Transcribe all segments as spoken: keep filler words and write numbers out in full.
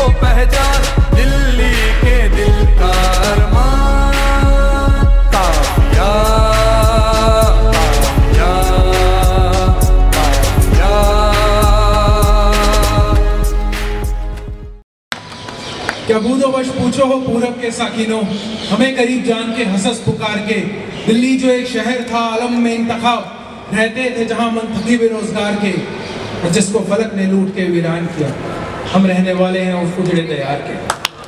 पहचान, दिल्ली के दिल का अरमान। काफिया काफिया काफिया। क्या बूदोवश पूछो हो पूरब के साकिनों, हमें करीब जान के हसस पुकार के। दिल्ली जो एक शहर था आलम में इंतखाब, रहते थे जहां मंतखब बेरोजगार के, और जिसको फलक ने लूट के वीरान किया। हम रहने वाले हैं उस उजड़े तैयार के।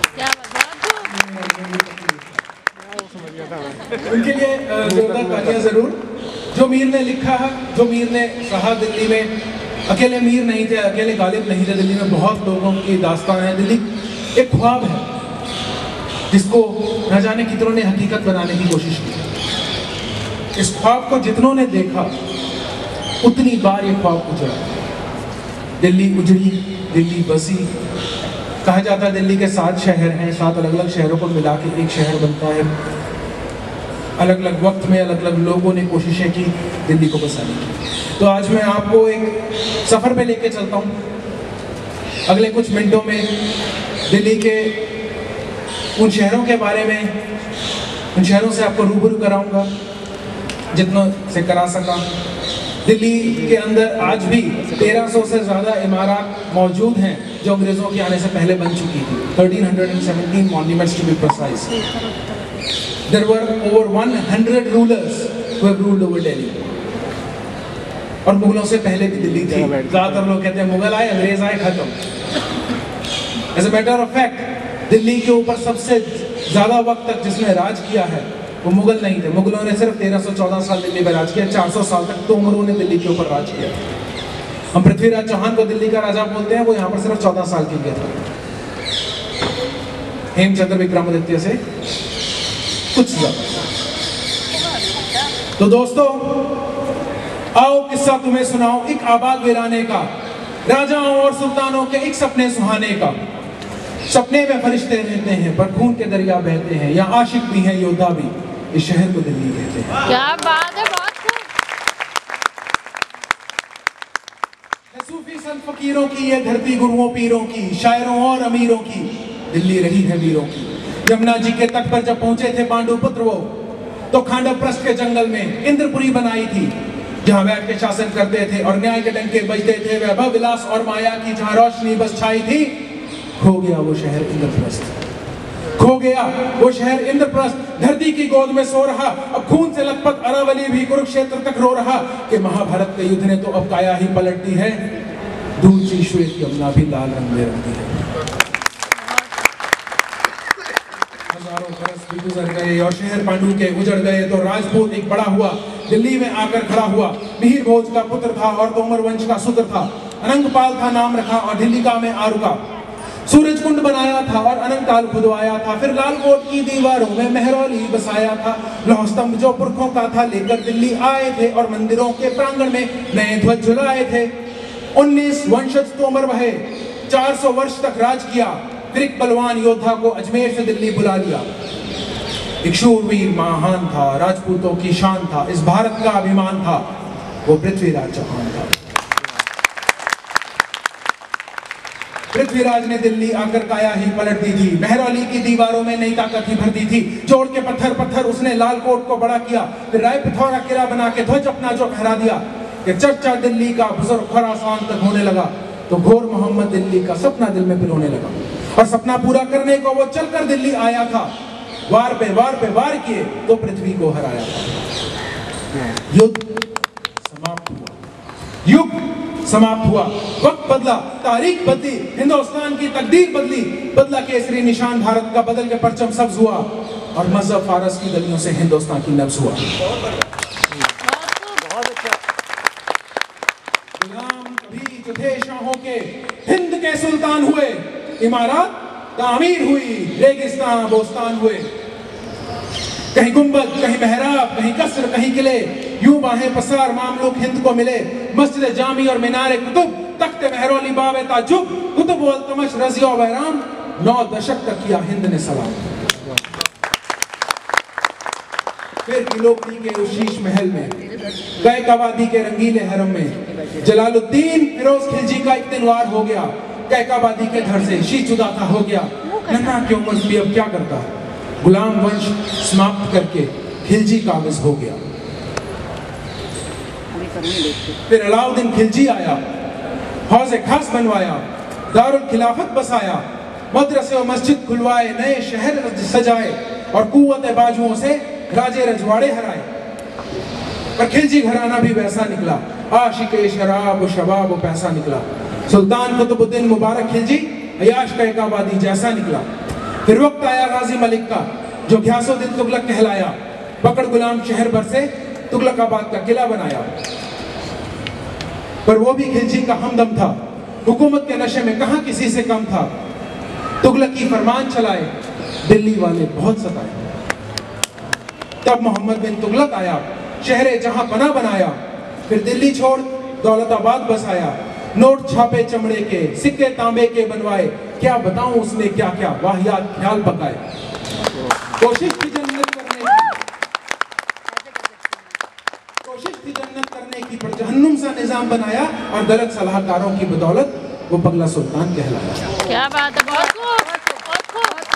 उनके लिए जोरदार तालियां जरूर। जो मीर ने लिखा है, जो मीर ने कहा, दिल्ली में अकेले मीर नहीं थे, अकेले गालिब नहीं थे, दिल्ली में बहुत लोगों की दास्तान है। दिल्ली एक ख्वाब है जिसको न जाने कितनों ने हकीकत बनाने की कोशिश की। इस ख्वाब को जितनों ने देखा उतनी बार ये ख्वाब उजड़ा। दिल्ली उजड़ी, दिल्ली बसी। कहा जाता है दिल्ली के सात शहर हैं, सात अलग अलग शहरों को मिला के एक शहर बनता है। अलग अलग वक्त में अलग अलग लोगों ने कोशिशें की दिल्ली को बसाने की। तो आज मैं आपको एक सफ़र पे लेके चलता हूँ। अगले कुछ मिनटों में दिल्ली के उन शहरों के बारे में, उन शहरों से आपको रूबरू कराऊंगा जितना से करा सका। दिल्ली के अंदर आज भी तेरह सौ से ज़्यादा इमारत मौजूद हैं जो अंग्रेज़ों के आने से पहले बन चुकी थी। Thirteen seventeen monuments to be precise. There were over one hundred rulers who have ruled over Delhi. और मुगलों से पहले भी दिल्ली थी। ज़्यादातर लोग कहते हैं मुगल आए, अंग्रेज आए, खत्म। As a matter of fact Delhi के ऊपर सबसे ज़्यादा वक्त तक जिसने राज किया है वो मुगल नहीं थे। मुगलों ने सिर्फ तेरह सौ चौदह साल दिल्ली में राज किया। चार सौ साल तक तो उमरों ने दिल्ली के ऊपर राज किया। हम पृथ्वीराज चौहान को दिल्ली का राजा बोलते हैं, वो यहाँ पर सिर्फ चौदह साल के लिए था। हेमचंद्र विक्रमादित्य से कुछ ज्यादा। तो दोस्तों आओ किस्सा तुम्हें सुनाओ एक आबाद वीराने का, राजाओं और सुल्तानों के एक सपने सुहाने का। सपने में फरिश्ते रहते हैं पर खून के दरिया बहते हैं, यहाँ आशिक भी हैं योद्धा भी, इस शहर को दिल्ली कहते हैं। क्या बात है, बहुत सूफी संत फकीरों की ये धरती, गुरुओं पीरों की, शायरों और अमीरों की दिल्ली रही है वीरों की। यमुना जी के तट पर जब पहुंचे थे पांडु पुत्र वो, तो खांडव प्रस्थ के जंगल में इंद्रपुरी बनाई थी, जहां बैठ के शासन करते थे और न्याय के डंके बजते थे। वैभव विलास और माया की जहां रोशनी बस छाई थी, खो गया वो शहर इंद्रप्रस्थ, खो गया वो शहर इंद्रप्रस्थ। धरती की गोद में सो रहा, अब खून से लथपथ अरावली भी कुरुक्षेत्र तक रो रहा कि महाभारत के युद्ध ने तो अब काया ही पलट दी है। दूध सी श्वेत यमुना भी लाल रंग में रंगती है। हजारों बरस भी गुजर गए और शहर पांडु के उजड़ गए, तो राजपूत एक बड़ा हुआ, दिल्ली में आकर खड़ा हुआ। मिहिर भोज का पुत्र था और तोमर वंश का सूत्र था। अनंगपाल था नाम रखा और ढिल्लिका में आरुका। सूरज कुंड बनाया था और अनंताल खुदवाया था। फिर लालकोट की दीवारों में मेहरौली बसाया था। लौह स्तंभ जो पुरखों का था लेकर दिल्ली आए थे और मंदिरों के प्रांगण में नए ध्वज झुलाए थे। उन्नीस वंशज तोमर वहे, चार सौ वर्ष तक राज किया। फिर एक बलवान योद्धा को अजमेर से दिल्ली बुला लिया। एक शूरवीर महान था, राजपूतों की शान था, इस भारत का अभिमान था, वो पृथ्वीराज चौहान था। पृथ्वीराज ने दिल्ली आकर काया ही पलट दी थी। मेहरौली की दीवारों में नई ताकत ही भर दी थी। जोड़ के पत्थर पत्थर उसने लालकोट को बड़ा किया। फिर राय पिथौरा किला बना के ध्वज अपना जो फहरा दिया कि चर्चा दिल्ली का बुजुर्ग खुरासान तक होने लगा। तो घोर मोहम्मद दिल्ली का सपना दिल में फिर होने लगा, और सपना पूरा करने को वो चलकर दिल्ली आया था। वार पे वार पे वार किए तो पृथ्वी को हराया था। युद्ध समाप्त हुआ, युग समाप्त हुआ, वक्त बदला, तारीख बदली, हिंदुस्तान की तकदीर बदली। बदला केसरी निशान भारत का, बदल के परचम सब्ज हुआ, और मजहब फारस की गलियों से हिंदुस्तान की नब्ज हुआ। गुलाम कभी जो थे शाहों के, हिंद के सुल्तान हुए। इमारत तामीर हुई, रेगिस्तान बोस्तान हुए। कहीं गुंबद, कहीं मेहराब, कहीं कसर, कहीं किले, यूं बाहें पसार मामलूक हिंद को मिले। मस्जिद जामी और मीनार कुतुब, तख्ते मेहरौली बावे ताजुब, कुतुब वल तमश रज़िया वैराम, नौ दशक तक किया हिंद ने सलाम। फिर किलोपति के उस शीश महल में, गए कवादी के रंगीले हरम में, जलालुद्दीन फिरोज खिलजी का एक दिन वार हो गया। कैकाबादी के धड़ से शीश जुदा था हो गया। नन्हा की उम्र भी अब क्या करता, गुलाम वंश समाप्त करके खिलजी काबिज हो गया। फिर अलाउद्दीन खिलजी आया, हौज़े खास बनवाया, दारुल खिलाफत बसाया, मदरसे और मस्जिद खुलवाए, नए शहर सजाए और कुव्वत बाजुओं से राजे रजवाड़े हराए। पर खिलजी घराना भी वैसा निकला, आशिक शराब शबाब पैसा निकला। सुल्तान कुतुबुद्दीन मुबारक खिलजी अयाश कैकाबादी जैसा निकला। फिर वक्त आया गाजी मलिक का जो घियासुद्दीन तुगलक कहलाया, पकड़ गुलाम शहर भर से तुगलकाबाद का किला बनाया। पर वो भी खिलजी का हमदम था, हुकूमत के नशे में कहां किसी से कम था। तुगलक की फरमान चलाए, दिल्ली वाले बहुत सताए। तब मोहम्मद बिन तुगलक आया, शहरे जहां पना बनाया। फिर दिल्ली छोड़ दौलताबाद बसाया, नोट छापे चमड़े के, सिक्के तांबे के बनवाए। क्या बताऊं उसने क्या क्या वाहियात ख्याल पकाए। कोशिश थी जन्नत करने की, कोशिश थी जन्नत करने की, पर जहन्नुम सा निजाम बनाया और गलत सलाहकारों की बदौलत वो पगला सुल्तान कहलाया। क्या बात है, बहुत खूब, बहुत खूब।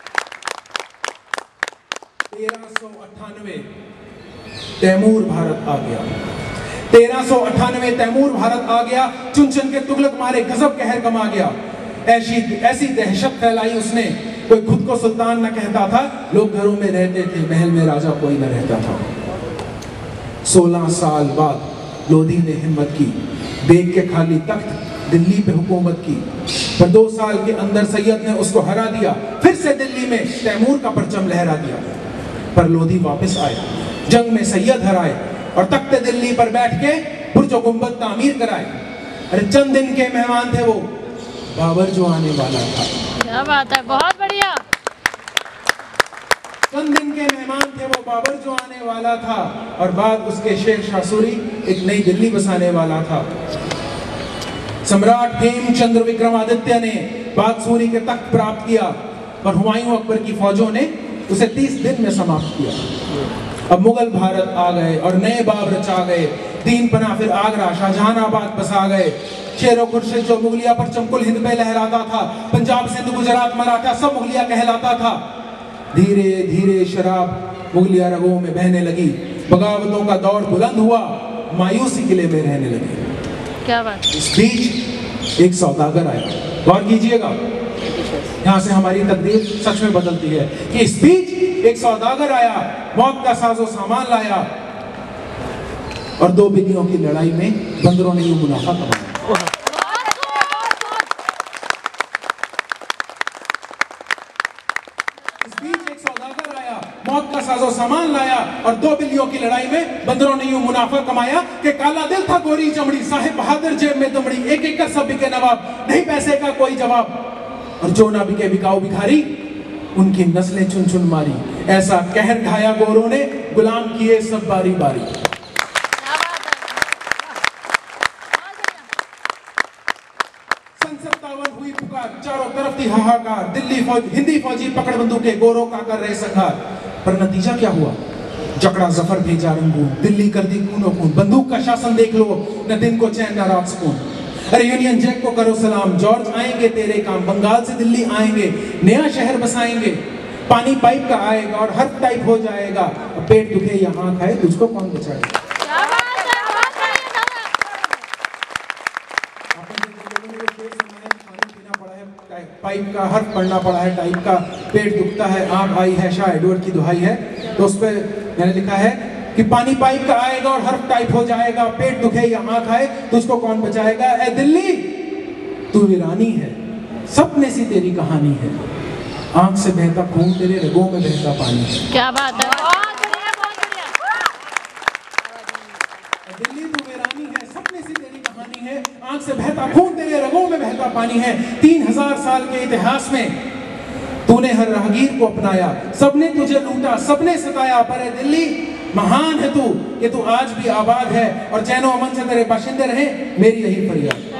तेरह सौ अट्ठानवे तैमूर भारत आ गया। तेरह सौ अट्ठानवे तैमूर भारत आ गया। चुन चुन के तुगलक मारे गजब कहर कमा गया। ऐसी ऐसी दहशत फैलाई उसने, कोई खुद को सुल्तान न कहता था। लोग घरों में रहते थे, महल में राजा कोई न रहता था। सोलह साल बाद लोधी ने हिम्मत की, देख के खाली तख्त दिल्ली पे हुकूमत की। पर दो साल के अंदर सैयद ने उसको हरा दिया। फिर से दिल्ली में तैमूर का परचम लहरा दिया। पर लोधी वापस आए, जंग में सैयद हराए और तख्त दिल्ली पर बैठ के बुर्ज गुंबद तामीर कराए। अरे चंद दिन के मेहमान थे वो, बाबर जो आने वाला था। क्या बात है, बहुत बढ़िया। चंद दिन के मेहमान थे वो, बाबर जो आने वाला था। और बाद उसके शेर शाह सूरी एक नई दिल्ली बसाने वाला था। सम्राट हेमचंद्र विक्रमादित्य ने बादसूरी के तख्त प्राप्त किया, पर हुमायूं अकबर की फौजों ने उसे तीस दिन में समाप्त किया। अब मुगल भारत आ गए और नए बाब रचा गए। तीन पना फिर आगरा शाहजहानाबाद बसा गए। शेरो खुर्शीद जो मुगलिया पर चमकुल हिंद पे लहराता था, पंजाब सिंध गुजरात मराठा सब मुगलिया कहलाता था। धीरे धीरे शराब मुगलिया रगों में बहने लगी। बगावतों का दौर बुलंद हुआ, मायूसी किले में रहने लगी। क्या बात। इस बीच एक सौदागर आया, गौर कीजिएगा, यहाँ से हमारी तकदीर सच में बदलती है कि इस बीच एक सौदागर आया, मौत का साजो सामान लाया और दो बिल्लियों की लड़ाई में बंदरों ने यूं मुनाफा कमाया। इस बीच एक सौदागर आया, मौत का साजो सामान लाया और दो बिल्लियों की लड़ाई में बंदरों ने यूं मुनाफा कमाया कि काला दिल था गोरी चमड़ी, साहिब बहादुर जेब में दमड़ी, एक एक कर सब बिके नवाब, नहीं पैसे का कोई जवाब। और जो ना बिके बिकाऊ भिखारी, उनकी नस्लें चुन चुन मारी। ऐसा कहर ढाया गोरों ने, गुलाम किए सब बारी बारी। सन सत्तावन हुई पुकार, चारों तरफ थी हाहाकार। दिल्ली फौज, हिंदी फौजी पकड़ बंदूकें, गोरों का कर रहे संघार। पर नतीजा क्या हुआ? जकड़ा जफर भेजा रंगून, दिल्ली कर दी खूनो खून। बंदूक का शासन देख लो, न दिन को चैन न रात सुकून। अरे यूनियन जैक को करो सलाम, जॉर्ज आएंगे तेरे काम, बंगाल से दिल्ली आएंगे, नया शहर बसाएंगे। पानी पाइप का आएगा और हर टाइप हो जाएगा। पेट दुखे या आंख आए, तुझको कौन बचाएगा? पाइप का हर्फ पढ़ना पड़ा है, टाइप का, पेट दुखता है, आंख आई है, शाह एडवर्ड की दुहाई है। तो उस पर मैंने लिखा है कि पानी पाइप का आएगा और हर्फ टाइप हो जाएगा, पेट दुखे या आंख आए, तुझको कौन बचाएगा? ए दिल्ली तू वीरानी है, सपने सी तेरी कहानी है, आंख से बहता खून तेरे रगों में बहता पानी है। क्या बात है, बहुत बढ़िया, बहुत बढ़िया। दिल्ली तू वीरानी है, सपने सी तेरी कहानी है, आंख से बहता खून तेरे रगों में बहता पानी है। तीन हजार साल के इतिहास में तूने हर राहगीर को अपनाया, सबने तुझे लूटा, सबने सताया, पर ए दिल्ली महान है तू कि तू आज भी आबाद है और चैनो अमन से तेरे बाशिंदे रहे, मेरी यही फरियाद।